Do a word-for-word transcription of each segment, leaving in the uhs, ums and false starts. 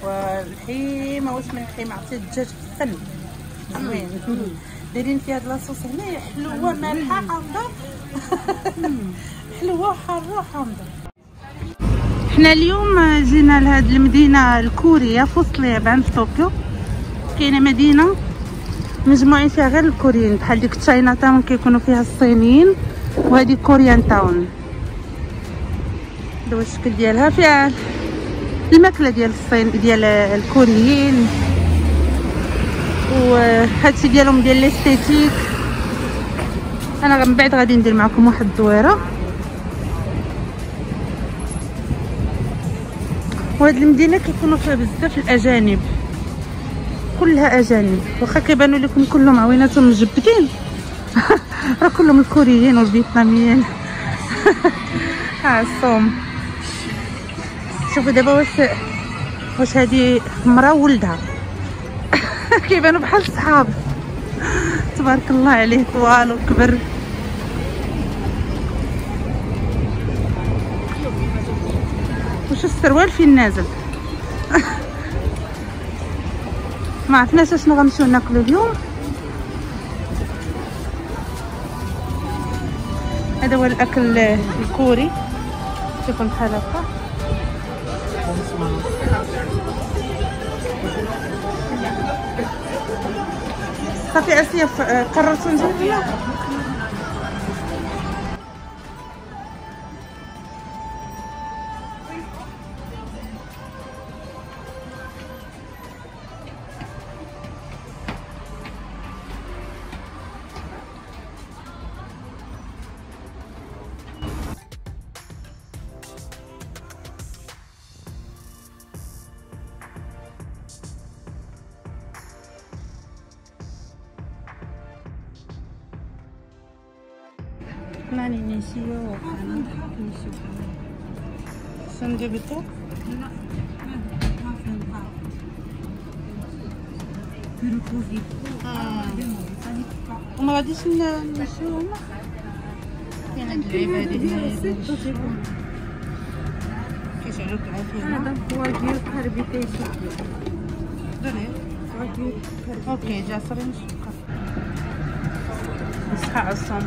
واللحيمه واش من لحيمه عرفتي الدجاج في الفن زوين. دايرين فيها هاد لاصوص هنايا حلوه مالحه حامضه حلوه حاره حامضه. حنا اليوم جينا لهاد المدينه الكوريه في وسط اليابان في طوكيو. كاينه مدينه مجموعين فيها غير الكوريين بحال ديك تشاينا تاون كيكونوا فيها الصينيين، وهذه كوريان تاون. هذا هو الشكل ديالها، فيها الماكله ديال الصين ديال الكوريين وهادشي ديالهم ديال الاستيتيك. انا من بعد غادي ندير معكم واحد الدويره. وهاد المدينه كيكونوا فيها بزاف الاجانب، كلها اجانب، واخا كيبانوا لكم كلهم عويناتهم مجبدين راه كلهم الكوريين والفيتناميين ها الصوم. شوفوا دابا واش واش هذه مرا وولدها كيبانوا بحال صحاب تبارك الله عليه، طوال وكبر. واش السروال فين نازل ما عرفناش اشنو غنمشيو ناكلو اليوم. هذا هو الاكل الكوري كيكون بحال هكا. صافي اسيا قررتوا نجيو ولا ماني نسيو شنو جبتو؟ وما غاديش نمشيو هما. كاين هاد اللعيبه هادي هنايا كيشعلوك العافيه. هذا واجيو كاربي تيشو دوني واجيو. اوكي جاسرين شكرا. صحة على الصوم.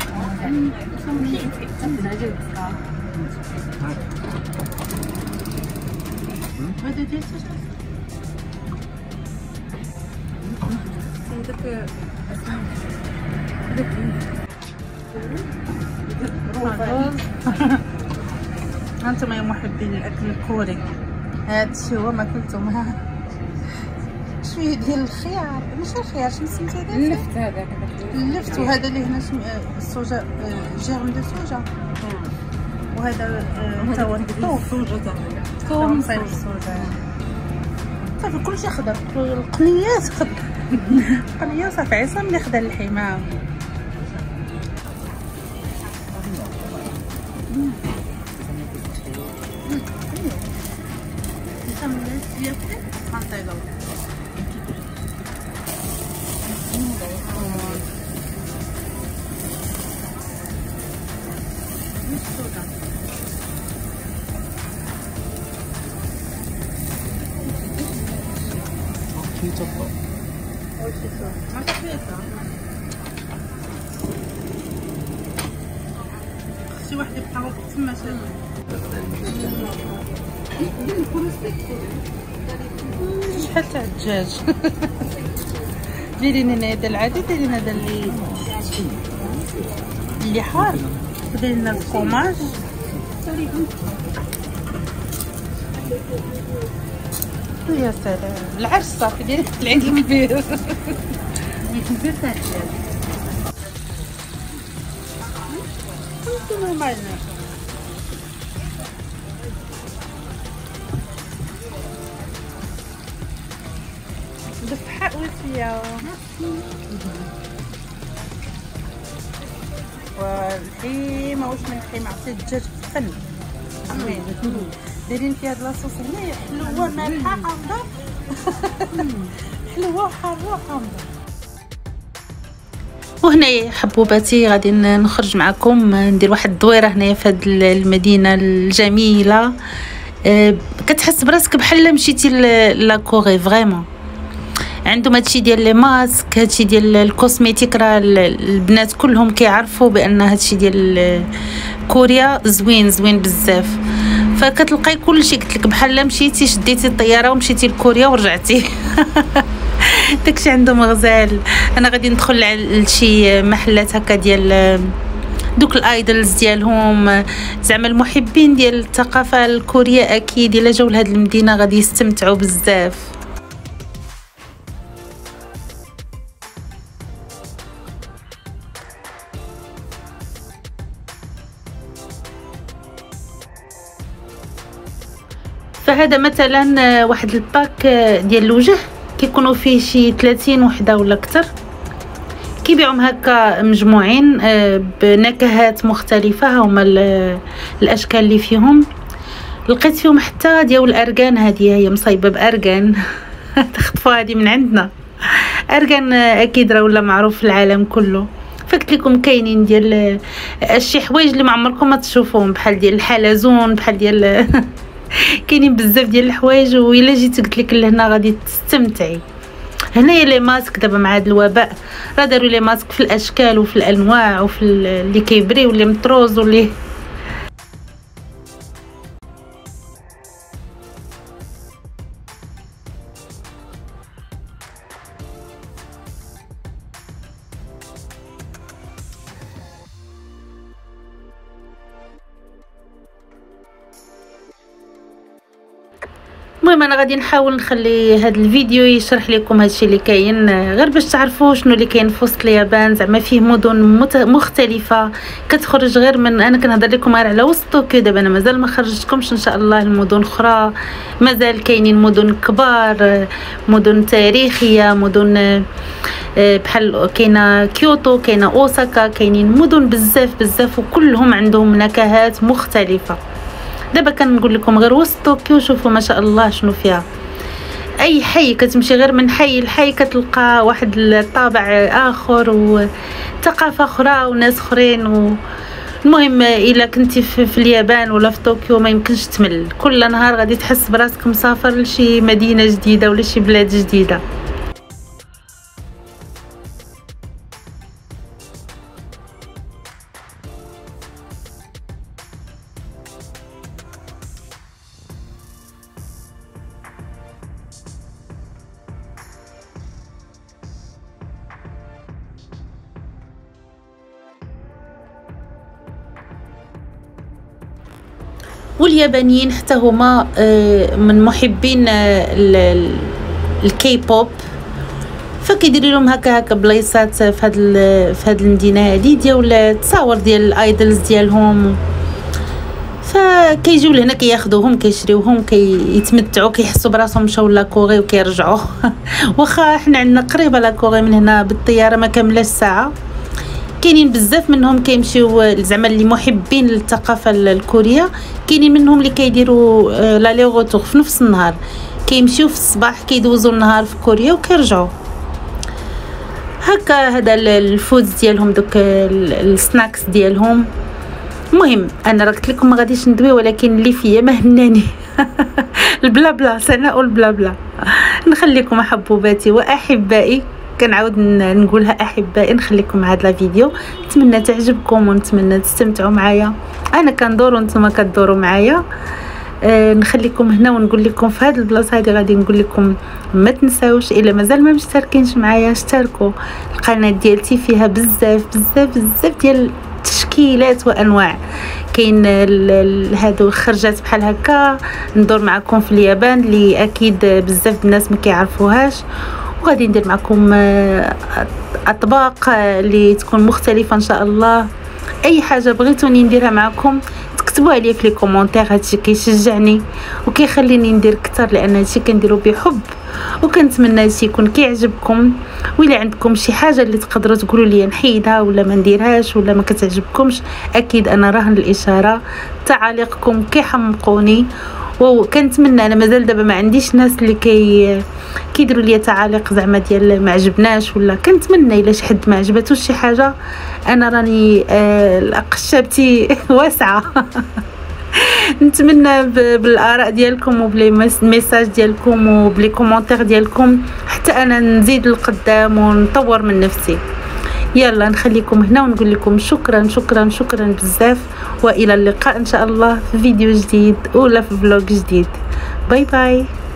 هذا ديال هذاك هانتوما يا محبين الاكل الكوري، هذا الشيء هو ما كلتم. ها شويه ديال الخيار، ماشي الخيار، شنو سميتو هذاك؟ اللفت. هذاك اللفت. وهذا اللي هنا السوجا، جيرم دو سوجا. وهذا تا هو الثوم. السوجا تاعنا ثوم صايب السوجا. صافي كلشي خضر، القنيات خضر القنيه صافي عصام اللي خدا اللحيمه. شي واحد يبقى واقف تما شاد شحال تاع الدجاج دايرين هنا هذا العادي، دايرين هذا اللي اللي حار، ودايرين الفرماج. يا سلام العرس صافي دايرين العيد الكبير العيد الكبير تاع الدجاج. نورمالنا بالصحة والسيا. واللحيمه واش من لحيمه عرفتي الدجاج في الفن زوين. دايرين فيها هاد لاصوص هنايا حلوه مالحه حامضه حلوه حاره حامضه. وهنايا حبوباتي غادي نخرج معكم ندير واحد الدويره هنايا في هاد المدينه الجميله أه كتحس براسك بحال مشيتي لا كوري فريمون. عندهم هادشي ديال لي ماسك، هادشي ديال الكوسميتيك، راه البنات كلهم كيعرفوا بان هادشي ديال كوريا زوين زوين بزاف. فكتلقاي كلشي قلت لك بحال مشيتي شديتي الطياره ومشيتي لكوريا ورجعتي. داكشي عندهم غزال. انا غادي ندخل لشي محلات هكا ديال دوك الايدلز ديالهم، زعما المحبين ديال الثقافه الكوريه اكيد الا جاو لهاد المدينه غادي يستمتعوا بزاف. فهذا مثلا واحد الباك ديال الوجه كيكونوا فيه شي ثلاثين وحده ولا اكثر، كيبيعوهم هكا مجموعين بنكهات مختلفه. هما الاشكال اللي فيهم لقيت فيهم حتى ديال الارغان، هذه هي مصايبه بارغان. تخطفوا هذه من عندنا. ارغان اكيد راه ولا معروف في العالم كله. فقلت لكم كاينين ديال شي حوايج اللي ما عمركم ما تشوفوهم، بحال ديال الحلزون، بحال ديال كاينين بزاف ديال الحوايج. وإلا جيت قلت لك لهنا غادي تستمتعي. هنايا لي ماسك دابا مع هذا الوباء راه داروا لي ماسك في الاشكال وفي الانواع وفي اللي كيبري واللي مطروز واللي المهم انا غادي نحاول نخلي هذا الفيديو يشرح لكم هادشي اللي كاين، غير باش تعرفوا شنو اللي كاين في وسط اليابان. زعما فيه مدن مختلفه كتخرج غير من، انا كنهضر لكم غير على وسط طوكيو. دابا انا مازال ما خرجتكمش ان شاء الله المدن اخرى، مازال كاينين مدن كبار، مدن تاريخيه، مدن بحال كاينه كيوتو، كاينه اوساكا، كاينين مدن بزاف بزاف وكلهم عندهم نكهات مختلفه. دابا كنقول لكم غير وسط طوكيو شوفوا ما شاء الله شنو فيها. اي حي كتمشي غير من حي لحي كتلقى واحد الطابع اخر وثقافه اخرى وناس اخرين. و المهم الا كنتي في, في اليابان ولا في طوكيو ما يمكنش تمل، كل نهار غادي تحس براسك مسافر لشي مدينه جديده ولا شي بلاد جديده. واليابانيين حتى هما من محبين الكي بوب، فكيديروا لهم هكا هكا بلايصات في هاد في هاد المدينه هذه ديال التصاور ديال الايدلز ديالهم. فكيجيو لهنا كياخذوهم كيشريوهم كيتمتعوا كيحسوا براسهم مشاو لاكوري وكيرجعوا. واخا حنا عندنا قريبه لاكوري من هنا بالطياره ما كاملاش ساعه. كاينين بزاف منهم كيمشيو زعما اللي محبين للثقافه الكوريه، كاينين منهم اللي كيديروا لا لي روتور في نفس النهار، كيمشيو في الصباح كيدوزوا النهار في كوريا وكيرجعوا هكا. هذا الفودز ديالهم دوك السناكس ديالهم. المهم انا راه قلت لكم ما غاديش ندوي، ولكن اللي فيا ما هناني. البلا بلا سناء البلا بلا. نخليكم حبوباتي واحبائي، كنعاود نقولها احبائي. نخليكم مع هذا الفيديو، نتمنى تعجبكم ونتمنى تستمتعوا معايا. انا كندور وانتم كدوروا معايا. آه نخليكم هنا ونقول لكم في هذه البلاصه هذه غادي نقول لكم ما تنساوش الا مازال ما مشتركينش معايا اشتركوا. القناه ديالتي فيها بزاف بزاف بزاف ديال تشكيلات وانواع. كاين هادو خرجات بحال هكا ندور معكم في اليابان اللي اكيد بزاف الناس ما كيعرفوهاش، وغادي ندير معكم اطباق اللي تكون مختلفه ان شاء الله. اي حاجه بغيتوني نديرها معكم تكتبوها لي في لي كومونتير، هادشي كيشجعني وكيخليني ندير اكثر، لان هادشي كنديرو بحب وكنتمنى هادشي يكون كيعجبكم. وإلا عندكم شي حاجه اللي تقدروا تقولوا لي نحيدها ولا ما نديرهاش ولا ما كتعجبكمش، اكيد انا راهن الاشاره. تعاليقكم كيحمقوني، وكنتمنى انا مازال دابا ما عنديش ناس اللي كي كيديروا لي تعاليق زعما ديال ما عجبناش، ولا كنتمنى الا شي حد ما عجبتوش شي حاجه. انا راني آه قشابتي واسعه. نتمنى بالاراء ديالكم وبلي ميساج ديالكم وبلي كومونتير ديالكم حتى انا نزيد لقدام ونطور من نفسي. يلا نخليكم هنا ونقول لكم شكرا شكرا شكرا بزاف، والى اللقاء ان شاء الله في فيديو جديد ولا في فلوق جديد. باي باي.